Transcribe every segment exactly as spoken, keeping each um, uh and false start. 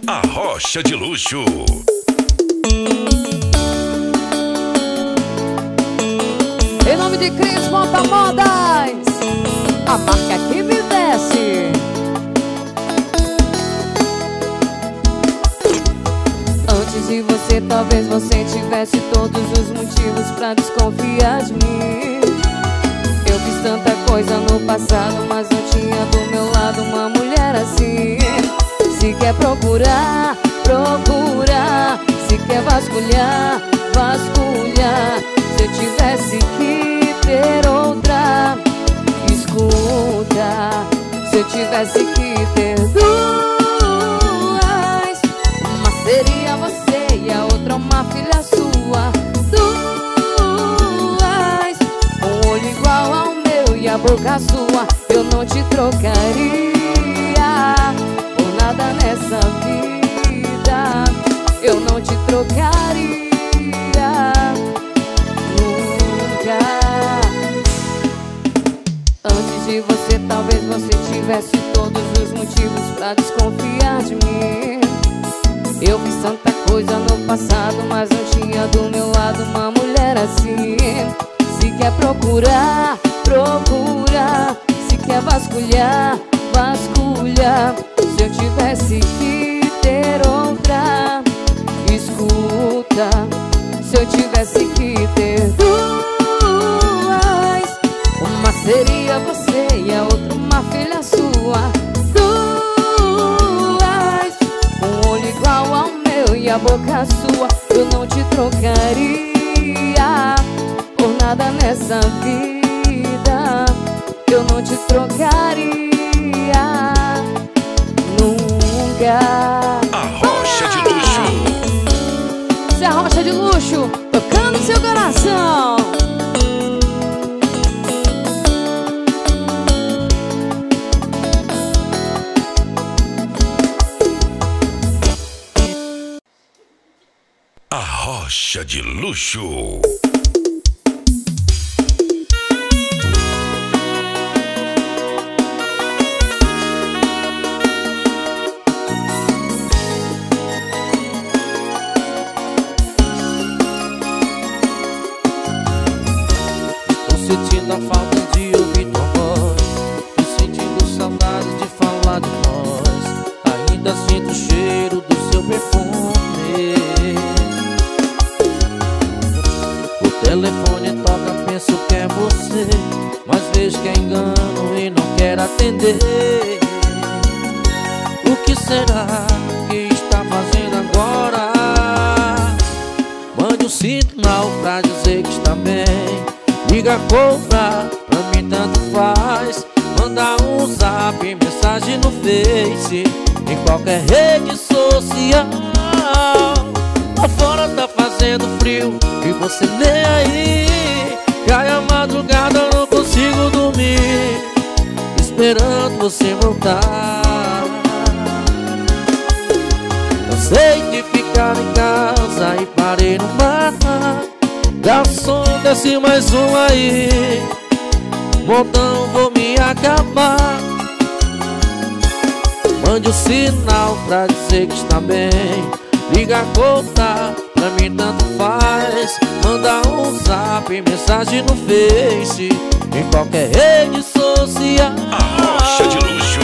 A Rocha de Luxo. Em nome de Cris Montamodas, a marca que me desce. Antes de você, talvez você tivesse todos os motivos pra desconfiar de mim. Eu fiz tanta coisa no passado, mas não tinha do meu lado uma mulher assim. Se quer procurar, procura. Se quer vasculhar, vasculha. Se eu tivesse que ter outra, escuta. Se eu tivesse que ter duas, uma seria você e a outra uma filha sua. Duas, um olho igual ao meu e a boca sua. Eu não te trocaria por nada nessa vida. Eu não te trocaria nunca. Antes de você, talvez você tivesse todos os motivos pra desconfiar de mim. Eu fiz tanta coisa no passado, mas não tinha do meu lado uma mulher assim. Se quer procurar, procura. Se quer vasculhar, vasculha. Se eu tivesse que ter outra, escuta. Se eu tivesse que ter duas, uma seria você e a outra uma filha sua. Duas, um olho igual ao meu e a boca sua. Eu não te trocaria por nada nessa vida. Eu não te trocaria nunca. A Rocha de Luxo. Isso é a Rocha de Luxo, tocando seu coração. A Rocha de Luxo. Sentindo a falta de ouvir tua voz, tô sentindo saudade de falar de nós. Ainda sinto o cheiro do seu perfume. O telefone toca, penso que é você, mas vejo que é engano e não quero atender. O que será que está fazendo agora? Mande um sinal pra dizer que está bem. Liga, cobra, pra mim tanto faz. Manda um zap, mensagem no Face, em qualquer rede social. Lá fora tá fazendo frio e você nem aí. Cai a madrugada, eu não consigo dormir, esperando você voltar. Cansei de ficar em casa e parei no bar. Garçom, desce mais um aí, montão, vou me acabar. Mande um sinal pra dizer que está bem. Liga, conta, pra mim tanto faz. Manda um zap, mensagem no Face, em qualquer rede social. A Rocha de Luxo.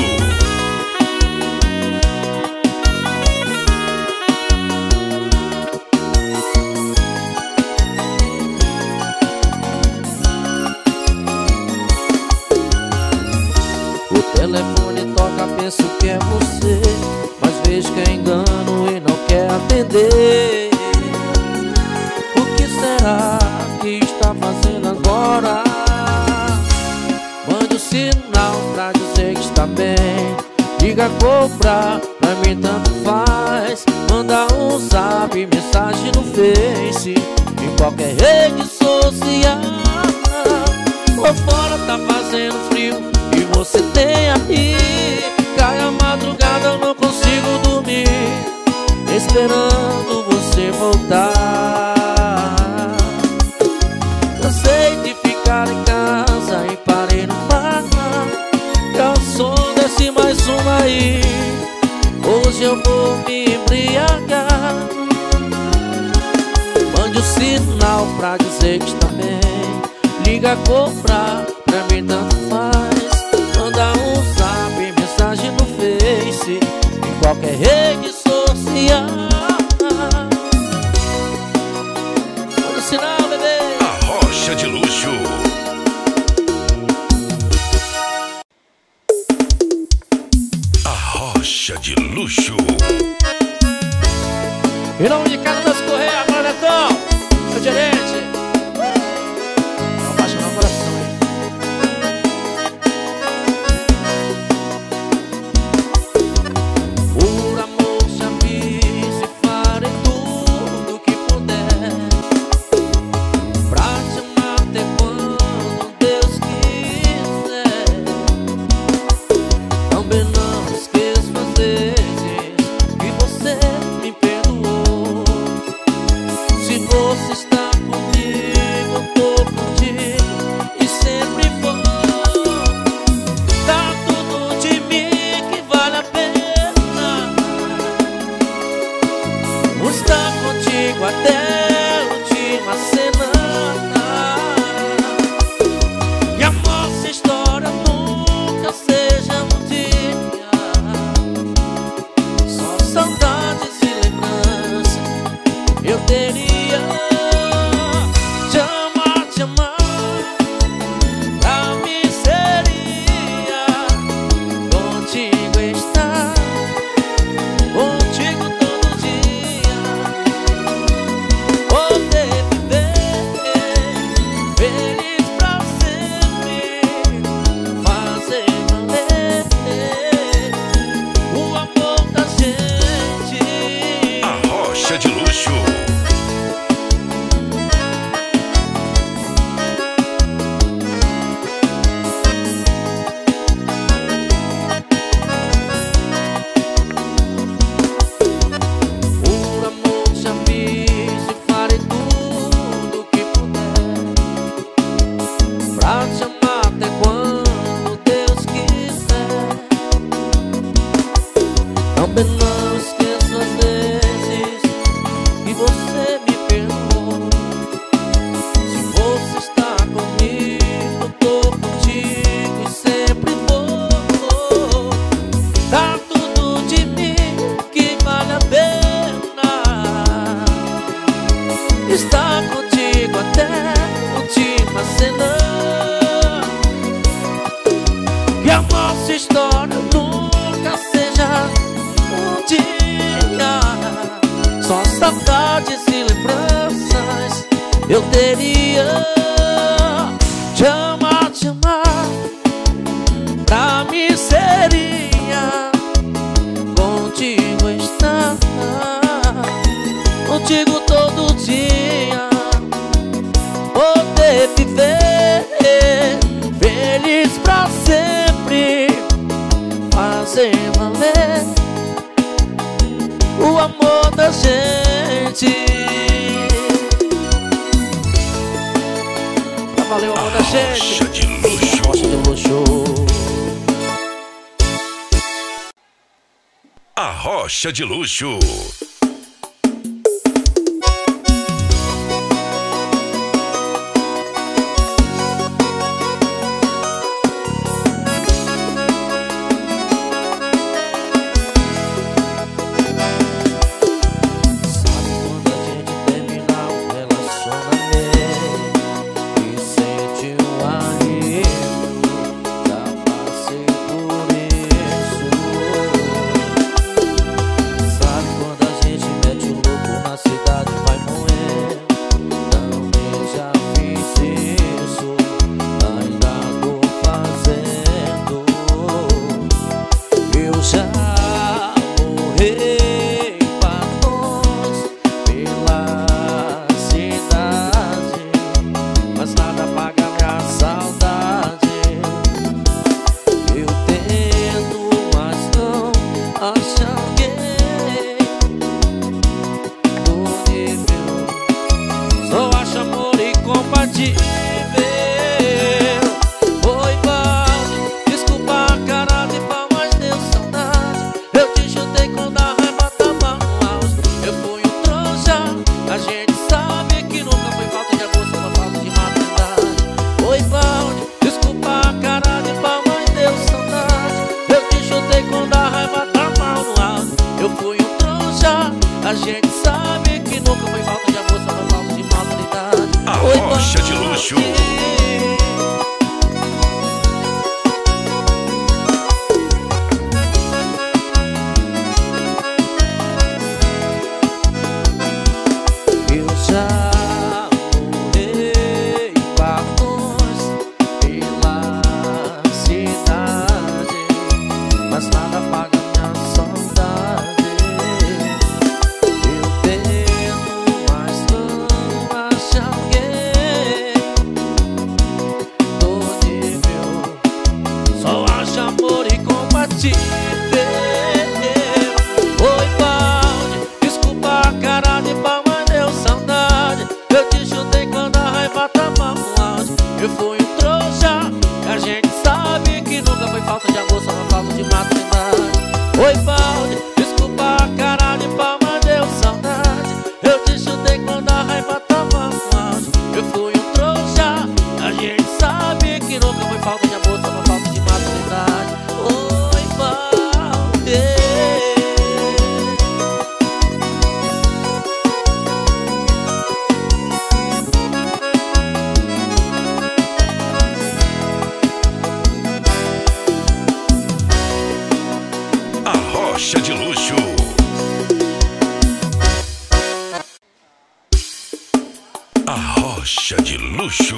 O telefone toca, penso que é você, mas vejo que é engano e não quer atender. O que será que está fazendo agora? Mande um sinal pra dizer que está bem. Liga, cobra, pra mim tanto faz. Manda um zap, mensagem no Face, em qualquer rede social. Lá fora tá fazendo frio e você tem aí. Cai a madrugada, eu não consigo dormir, esperando você voltar. Cansei de ficar em casa e parei no bar. Garçom, desce mais uma aí, hoje eu vou me embriagar. Mande um sinal pra dizer que está bem. Liga, cobrar, pra mim tanto faz. Manda um zap, mensagem no Face, em qualquer rede social. Manda um sinal, bebê. A Rocha de Luxo. A Rocha de Luxo. Em nome de Casa das Correias, agora Netão, meu gerente. Não baixa no coração, hein? Por amor te aviso e farei tudo que puder pra te amar até quando Deus quiser. Também não esqueço às vezes que você me perdoou. Se você está comigo, eu tô contigo e sempre vou. Dá tudo de mim que vale a pena por estar contigo até a última cena. E a nossa história nunca seja um dia só saudades e lembranças. Eu teria te amar, te amar. Pra mim seria contigo estar, contigo todo dia. Poder viver feliz pra sempre, fazer valer o amor da gente. A Rocha de Luxo. Por amor te aviso e farei tudo que puder pra te amar até quando Deus quiser. Também não esqueço às vezes que você me perdoou. Se você está comigo, eu tô contigo e sempre vou. Dá tudo de mim que vale a pena estar contigo até a última cena. Que a nossa história nunca seja um dia só saudades e lembranças. Eu teria te amar, te amar. Pra mim seria contigo estar, contigo todo dia. Poder viver feliz pra sempre, fazer valer o amor da gente. Pra valer o amor da gente. Rocha de Luxo. Rocha de Luxo. A Rocha de Luxo. Sabe quando a gente terminar um relacionamento e sente um alívio? Já passei por isso. Sabe quando a gente mete o louco na cidade e vai moer? Também já fiz isso, ainda tô fazendo. Eu já morri batalhões pela cidade, mas nada apaga minha saudade. Eu tento, mas não acho alguém do nível. Só acho amor incompatível. Oi, Valde, desculpa a cara de pau, mas deu saudade. Eu te chutei quando a raiva tava no auge. gente sabe que nunca foi falta de amor, só foi falta de maturidade. A Oi, Rocha de Luxo. Eu já morei vagões pela cidade, mas nada paga minha saudade. Eu tento, mas não acho alguém do nível, só acho amor incompatível. Oi, balde, desculpa a cara de pau, mas deu saudade. Eu te chutei quando a raiva tava no auge. Eu fui um trouxa, e a gente sabe que nunca foi falta de amor, só uma falta de maturidade. Oi, balde, desculpa a cara de pau, mas deu saudade. Eu te chutei quando a raiva tava no auge. Eu fui um trouxa, e a gente sabe que nunca foi falta de amor, só uma falta de maturidade. Oi, balde. A Rocha de Luxo. A Rocha de Luxo.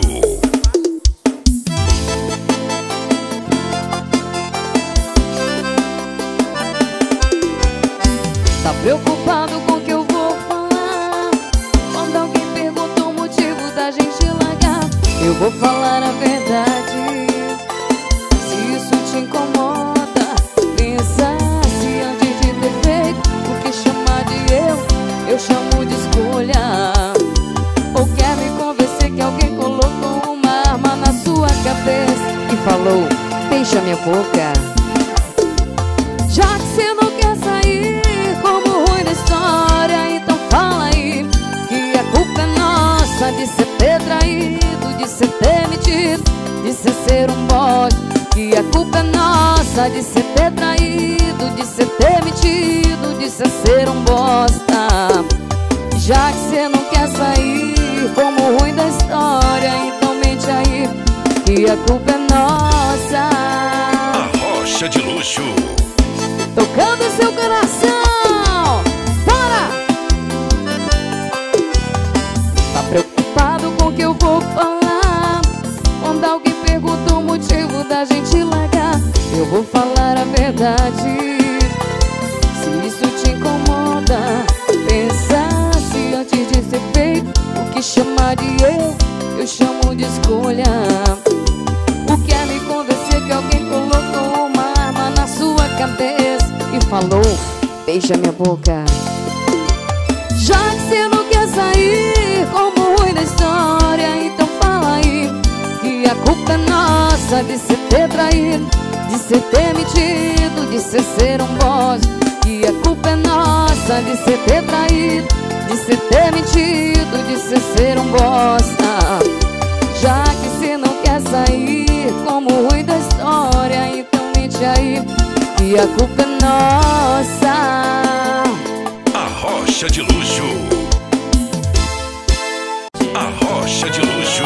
Tá preocupado com o que eu vou falar? Quando alguém perguntou o motivo da gente largar, eu vou falar a verdade. Se isso te incomoda, pensasse antes de ter feito. Porque chamar de eu, eu chamo de escolha. Ou quer me convencer que alguém colocou uma arma na sua cabeça e falou, deixa minha boca. Já que você não quer sair como ruim da história, então fala aí que a culpa é nossa de você ter traído, de você ter mentido, de você ser um bode. Que a culpa é nossa de você ter traído, de você ter mentido, de você ser um bosta. Já que você não quer sair como ruim da história, então mente aí que a culpa é nossa. A Rocha de Luxo. Tocando seu coração. Para! Tá preocupado com o que eu vou falar? Quando alguém pergunta o motivo da gente largar, eu vou falar a verdade. Se isso te incomoda, pensasse antes de ser feito. O que chamar de eu, eu chamo de escolha. O que é me convencer que alguém colocou uma arma na sua cabeça e falou, beija minha boca. Já que você não quer sair como ruim da história, então fala aí que a culpa é nossa de você ter traído, de você ter mentido, de você ser um bosta. Que a culpa é nossa de você ter traído, de você ter mentido, de você ser um bosta. Já que você não quer sair como ruim da história, então mente aí que a culpa é nossa. A Rocha de Luxo. A Rocha de Luxo.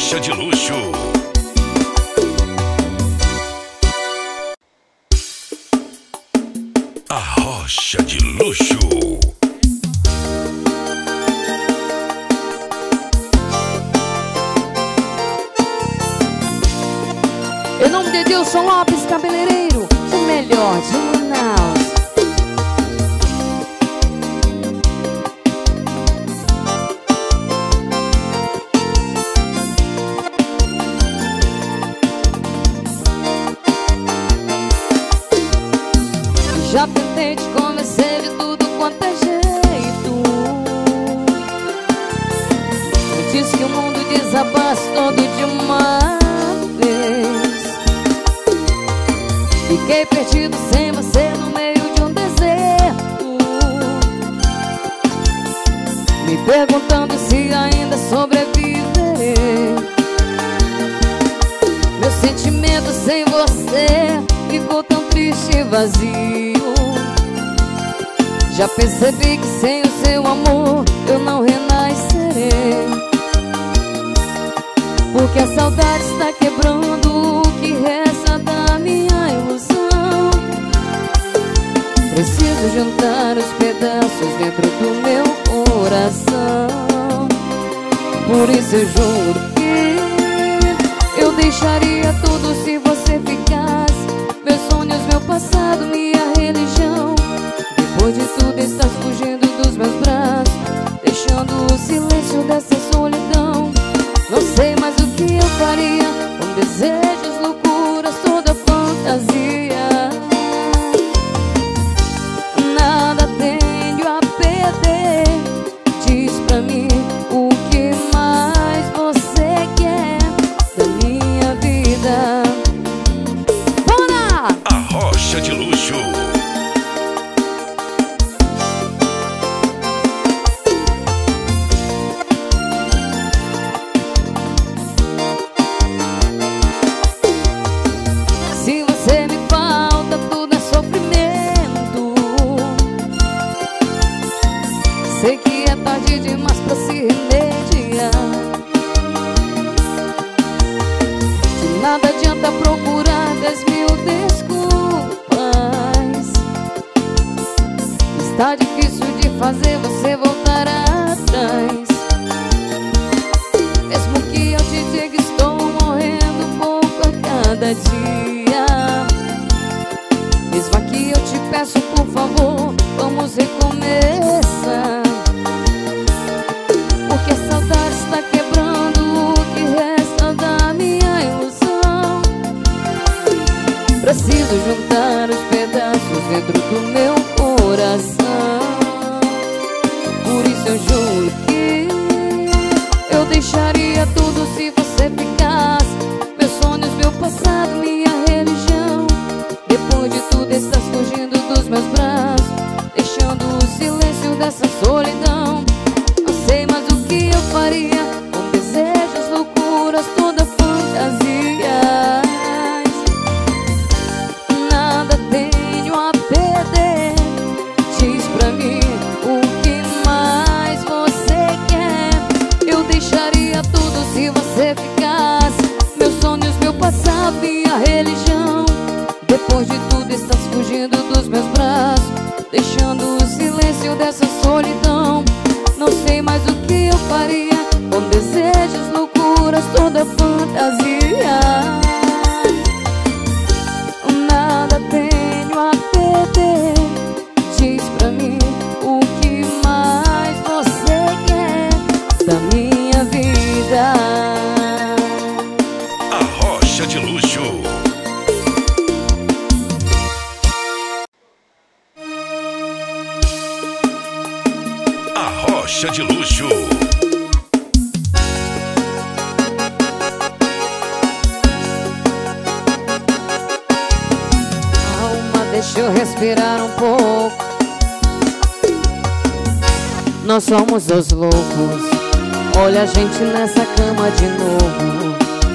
Rocha de Luxo. A Rocha de Luxo. Em nome de Edilson Lopes, cabeleireiro, o melhor de Manaus. Já tentei te convencer de tudo quanto é jeito. Eu disse que o mundo desabasse todo de uma vez. Fiquei perdido sem você no meio de um deserto, me perguntando se ainda sobreviverei. Meu sentimento sem você ficou tão triste e vazio. Já percebi que sem o seu amor eu não renascerei, porque a saudade está quebrando o que resta da minha ilusão. Preciso juntar os pedaços dentro do meu coração. Por isso eu juro que eu deixaria tudo se você ficasse. Meus sonhos, meu passado, minha religião. Depois de tudo estás fugindo dos meus braços, deixando o silêncio dessa solidão. Não sei mais o que eu faria, com desejos, loucuras, toda fantasia. Nada tenho a perder. Diz pra mim o que mais você quer da minha vida. Bora! A Rocha de Luxo. Se você me falta, tudo é sofrimento. Sei que é tarde demais pra se remediar. De nada adianta procurar dez mil desculpas. Está difícil de fazer você voltar atrás. Mesmo que eu te diga que estou morrendo pouco a cada dia, mesmo aqui eu te peço, por favor, vamos recomeçar. Porque a saudade está quebrando o que resta da minha ilusão. Preciso juntar os pedaços dentro do meu coração. Por isso eu juro que eu deixaria tudo se você ficasse. Meus sonhos, meu passado, minha religião. Depois de tudo estás fugindo dos meus braços, deixando o silêncio dessa solidão. Não sei mais o que eu faria, com desejos, loucuras, toda fantasia. Nada tenho a perder. Diz pra mim o que mais você quer. Eu deixaria tudo se você ficasse. Meus sonhos, meu passado, minha religião. Depois de tudo estás fugindo dos meus braços, deixando o silêncio dessa solidão. Não sei mais o que eu faria, com desejos, loucuras, toda fantasia. Nada tenho a perder. Diz pra mim o que mais você quer da minha vida. A Rocha de Luxo. A Rocha de Luxo. Calma, deixa eu respirar um pouco. Nós somos dois loucos. Olha a gente nessa cama de novo.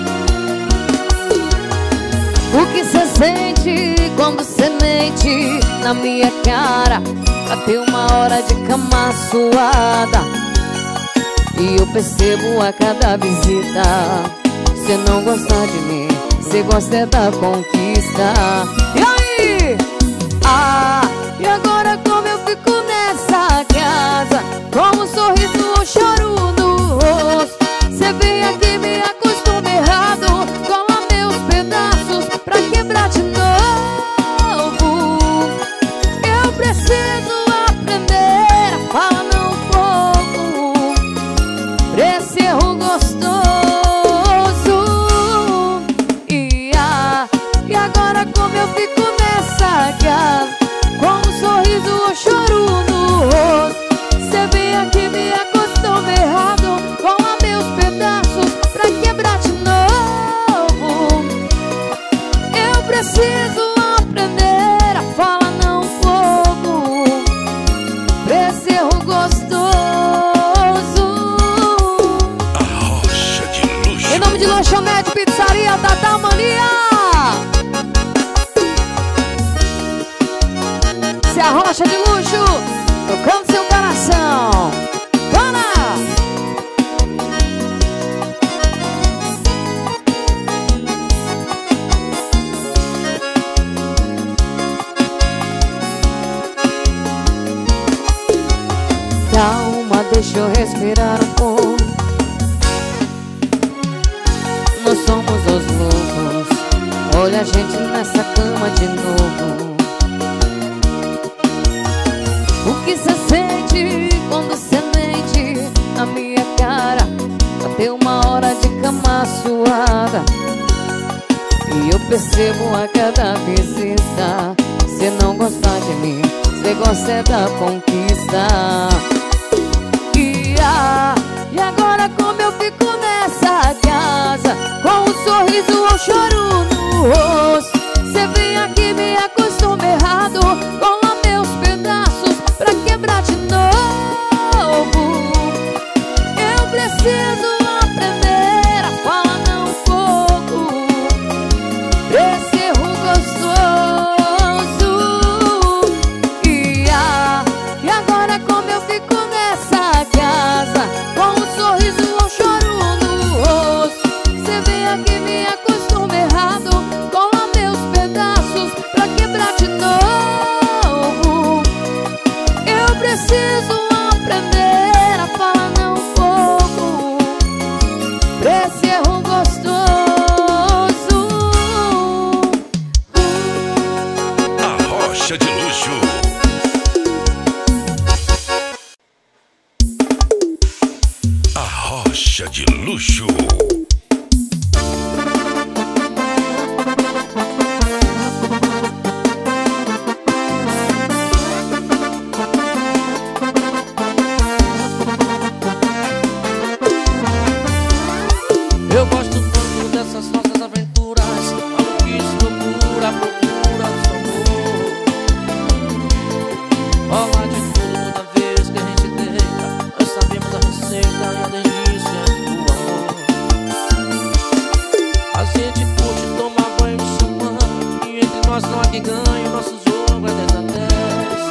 O que cê sente quando cê mente na minha cara? Bateu uma hora de cama suada e eu percebo a cada visita Cê não gosta de mim, cê gosta é da conquista. E aí? Ah, e agora como eu fico nessa casa, com um sorriso ou choro no rosto? Cê vem aqui me acostuma errado, cola meus pedaços pra quebrar de novo. Eu preciso aprender a falar não pouco pra esse erro gostoso. E, ah, e agora como eu fico nessa casa, com um sorriso ou choro no rosto? Cê vem aqui me acostuma errado, cola meus pedaços pra quebrar de novo. Eu preciso aprender a falar não pouco pra esse erro gostoso. A Rocha de Luxo. Em nome de Lanchonete Pizzaria Tata Mania, se a Rocha de Luxo tocando seu coração. Bora! Calma, deixa eu respirar um pouco. Nós somos os loucos, olha a gente nessa cama de novo. O que cê sente quando cê mente na minha cara? Bateu uma hora de cama suada e eu percebo a cada visita. Cê não gosta de mim, cê gosta é da conquista. E, ah, e agora como eu fico nessa casa, com um sorriso ou choro no rosto? Cê vem aqui me acostuma errado, cola meus pedaços pra quebrar de novo. Eu preciso aprender a falar não pouco pra esse erro gostoso. E, ah, e agora como eu fico nessa casa, com um sorriso ou choro no rosto? Cê vem aqui me acostuma errado, cola meus pedaços pra quebrar de novo. Eu preciso aprender a falar não pouco pra esse erro gostoso. A Rocha de Luxo. A Rocha de Luxo. Eu gosto tanto dessas nossas aventuras, maluquice, loucura, procura do seu amor. Rola de tudo toda vez que a gente deita, nós sabemos a receita e a delícia do amor. A gente curte tomar banho de champanhe, e entre nós não há quem ganhe, o nosso jogo é dez a dez.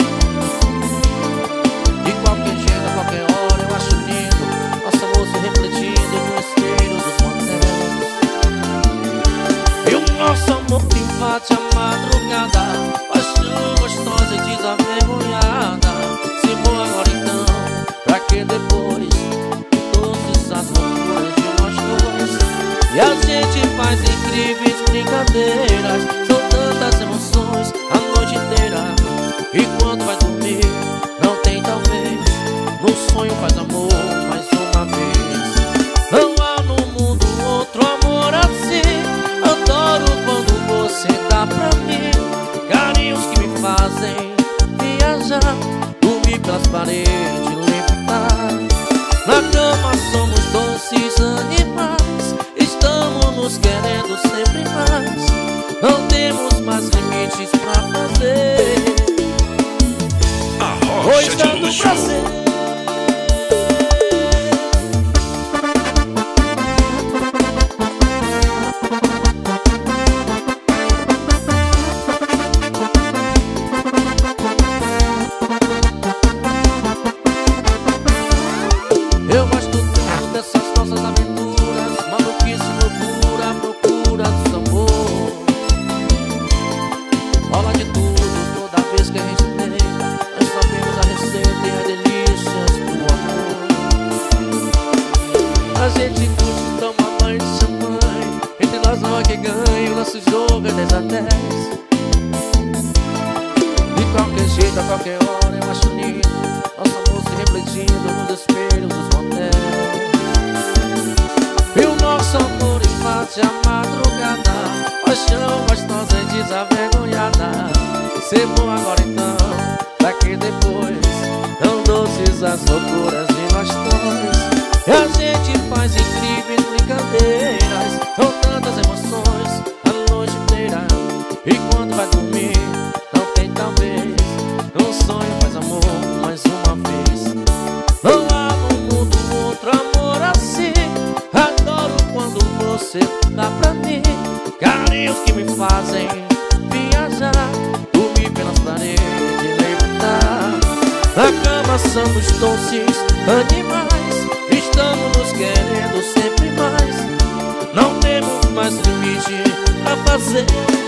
De qualquer jeito, a qualquer hora, eu acho lindo nosso amor se refletindo no espelho dos motéis. E o nosso amor que invade a madrugada, paixão gostosa e desavergonhada. Se for agora então, pra que depois de todas as loucuras de nós dois? E a gente faz incríveis brincadeiras, são tantas emoções a noite inteira. E quando vai dormir, não tem talvez, no sonho faz amor mais uma vez. Não há no mundo outro amor assim. Adoro quando você dá pra mim carinhos que me fazem viajar, dormir pelas paredes, levantar. Na cama somos doces animais, estamos nos querendo sempre mais. Não temos mais limites pra A gente curte, toma banho de champanhe. Entre nós não há quem ganhe, o nosso jogo é dez a dez. De qualquer jeito, a qualquer hora eu acho lindo nosso amor se refletindo nos espelhos dos motéis. E o nosso amor invade a madrugada, paixão gostosa e desavergonhada. Cê voa agora então, pra que depois tão doces as loucuras de nós dois. E a gente faz incríveis brincadeiras, com tantas emoções a noite inteira. E quando vai dormir, não tem talvez, um sonho faz amor mais uma vez. Não há no mundo outro amor assim. Adoro quando você dá pra mim carinhos que me fazem viajar, dormir pelas paredes e levantar. Na cama somos doces animais, estamos nos querendo sempre mais. Não temos mais limite a fazer.